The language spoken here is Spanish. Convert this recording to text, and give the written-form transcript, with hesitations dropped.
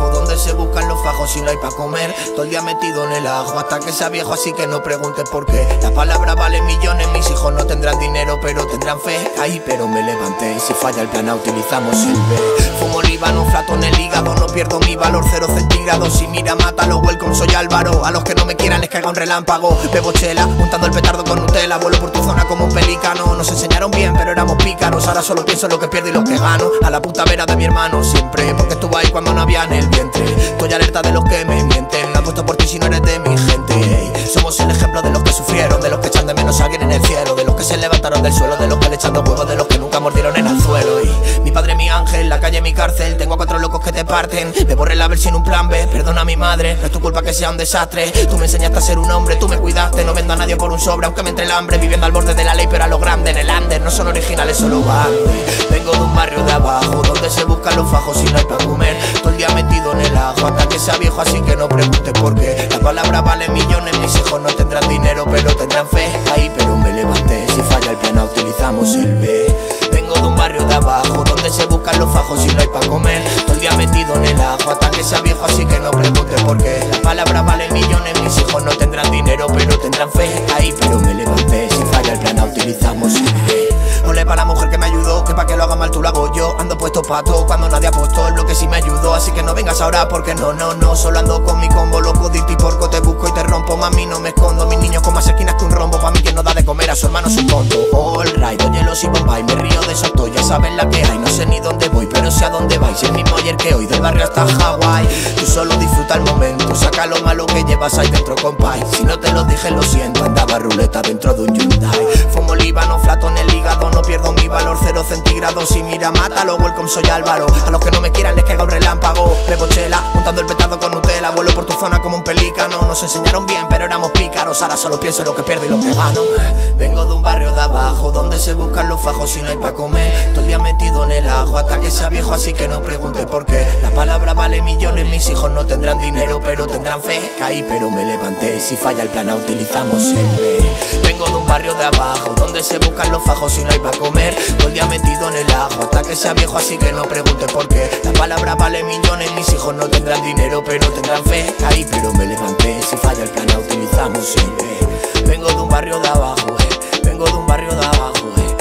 abajo, donde se buscan los fajos si no hay pa' comer. Todo el día metido en el ajo hasta que sea viejo, así que no preguntes por qué. La palabra vale millones, mis hijos no tendrán dinero pero tendrán fe. Ahí pero me levanté, si falla el plana utilizamos el B. Fumo líbano, flato en el hígado, no pierdo mi valor, 0 centígrados. Si mira, mátalo, welcome, soy Álvaro. A los que no me quieran les caiga un relámpago. Bebo chela, untando el petardo con Nutella. Vuelo por tu zona como un pelícano. Nos enseñaron bien pero éramos pícaros. Ahora solo pienso en lo que pierdo y lo que gano. A la puta vera de mi hermano siempre, porque estuvo ahí cuando no había en el vientre. Estoy alerta de los que me mienten, apuesto por ti si no eres de mi gente. Ey, somos el ejemplo de los que sufrieron, de los que echan de menos a alguien en el cielo, de los que se levantaron del suelo, de los que le echan dos huevos, de los que nunca mordieron en el suelo. Y mi padre, mi ángel, la calle, mi cárcel. Tengo a 4 locos que te parten. Me borré la versión un plan B, perdona a mi madre. No es tu culpa que sea un desastre. Tú me enseñaste a ser un hombre, tú me cuidaste. No vendo a nadie por un sobre, aunque me entre el hambre. Viviendo al borde de la ley, pero a lo grande. En el under no son originales, solo van. Vengo de un barrio de abajo, donde se buscan los fajos y no hay pa' comer. Todo el día metido en el ajo hasta que sea viejo, así que no preguntes por qué. La palabra vale millones, mis hijos no tendrán dinero pero tendrán fe. Ahí pero me levanté, si falla el plana utilizamos el B. Vengo de un barrio de abajo, donde se buscan los fajos y no hay pa' comer. Todo el día metido en el ajo hasta que sea viejo, así que no preguntes por qué. La palabra vale millones, mis hijos no tendrán dinero pero tendrán fe. Ahí pero me levanté, si falla el plana utilizamos el B. Ole pa' la mujer que me ayudó, que pa' que lo haga mal tú lo hago yo. Ando puesto pa' todo cuando nadie apostó, es lo que sí me ayudó. Así que no vengas ahora porque no, solo ando con mi combo, loco, dito y porco. Te busco y te rompo, mami, no me escondo. Mis niños con más esquinas que un rombo, pa' mí quien no da de comer a su hermano es un tonto. All right, oye los y Bombay, me río de Soto, ya saben la que hay. No sé ni dónde voy, pero sé a dónde vais. El mismo ayer que hoy, del barrio hasta Hawái. Tú solo disfruta el momento, saca lo malo que llevas ahí dentro, compay. Si no te lo dije, lo siento, andaba ruleta dentro de un Hyundai. Fumo líbano, flato en el hígado, no pierdo mi valor, 0 centígrados. Si mira, mátalo, welcome, soy Álvaro. A los que no me quieran les caiga un relámpago. Bebo chela, untando el petardo con Nutella. Vuelo por tu zona como un pelícano. Nos enseñaron bien pero éramos pícaros. Ahora solo pienso en lo que pierdo y lo que gano. Vengo de un barrio de abajo, donde se buscan los fajos y no hay pa' comer. Todo el día metido en el ajo hasta que sea viejo, así que no preguntes por qué. La palabra vale millones, mis hijos no tendrán dinero pero tendrán fe. Caí pero me levanté, si falla el plana utilizamos el B. Vengo de un barrio de abajo, donde se buscan los fajos y no hay pa' comer. Todo el día metido en el ajo hasta que sea viejo, así que no preguntes por qué. La palabra vale millones, mis hijos no tendrán dinero pero tendrán fe. Caí pero me levanté, si falla el plana utilizamos el B. Vengo de un barrio de abajo, vengo de un barrio de abajo,